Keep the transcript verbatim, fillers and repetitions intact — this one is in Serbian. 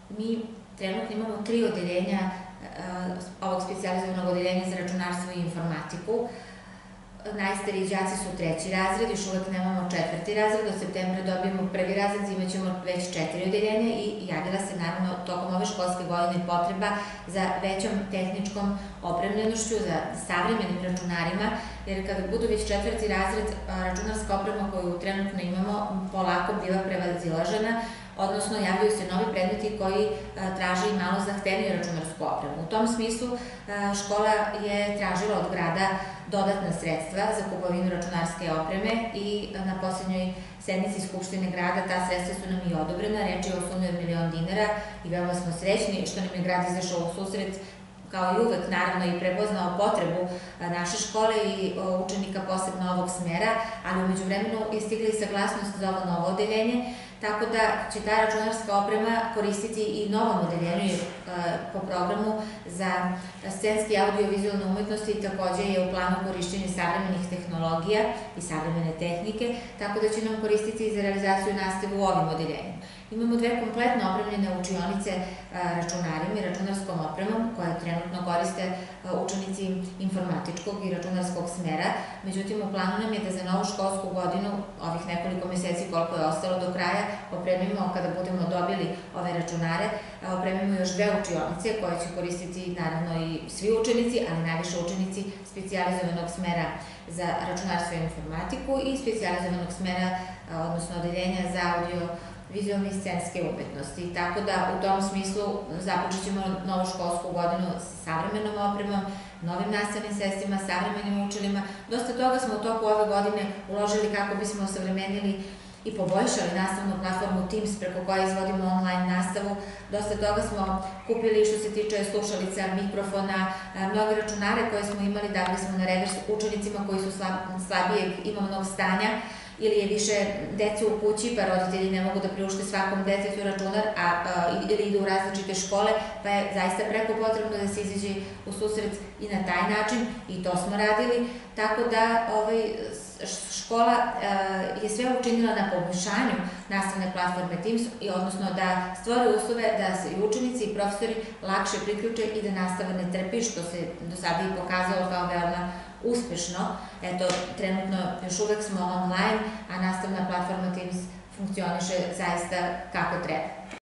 Mi trenutno imamo tri odeljenja ovog specijalizovanog odeljenja za računarstvo i informatiku. Najstariji đaci su treći razred, još uvek nemamo četvrti razred, od septembra dobijemo prvi razred, imat ćemo već četiri odeljenja i javila se naravno tokom ove školske godine potreba za većom tehničkom opremljenošću, za savremenim računarima, jer kada budu već četvrti razred, računarska oprema koju trenutno imamo polako biva prevazilažena, odnosno javljaju se novi predmeti koji traže i malo zahtevniju računarsku opremu. U tom smislu škola je tražila od grada dodatna sredstva za kupovinu računarske opreme i na poslednjoj sednici Skupštine grada ta sredstva su nam i odobrena, reč je o sumi od milion dinara i veoma smo srećni što nam je grad izašao u susret, kao i uvek, naravno, i prepoznao potrebu naše škole i učenika posebno ovog smera, ali umeđu vremenu je stigla i saglasnost za ovo novo odeljenje, tako da će ta računarska oprema koristiti i novom odeljenju po programu za scenske i audio-vizualne umetnosti i takođe je u planu korišćenje savremenih tehnologija i savremene tehnike, tako da će nam koristiti i za realizaciju nastave u ovim odeljenjima. Imamo dve kompletno opremljene učionice računarima i računarskom opremom koje trenutno koriste učenici informatičkog i računarskog smera. Međutim, u planu nam je da za novu školsku godinu, ovih nekoliko meseci koliko je ostalo do kraja, opremimo, kada budemo dobili ove računare, opremimo još dve učionice koje će koristiti naravno i svi učenici, ali najviše učenici specijalizovanog smera za računarstvo i informatiku i specijalizovanog smera, odnosno odeljenja za audio vizualne i scenske umetnosti. Tako da u tom smislu započet ćemo novu školsku godinu sa savremenom opremom, novim nastavnim sredstvima, savremenim učilima. Dosta toga smo u toku ove godine uložili kako bismo osavremenili i poboljšali nastavnu platformu Teams preko koje izvodimo online nastavu. Dosta toga smo kupili što se tiče slušalica, mikrofona, mnoge računare koje smo imali dali smo na revers učenicima koji su slabijeg imovnog stanja ili je više dece u kući, pa roditelji ne mogu da priušte svakom detetu računar ili idu u različite škole, pa je zaista preko potrebno da se izađe u susret i na taj način i to smo radili, tako da škola je sve učinila na poboljšanju nastavne platforme Teams, odnosno da stvore uslove da se i učenici i profesori lakše priključe i da nastava ne trpi, što se do sada i pokazalo kao veoma uspešno. Eto, trenutno još uvek smo online, a nastavna platforma Teams funkcioniše zaista kako treba.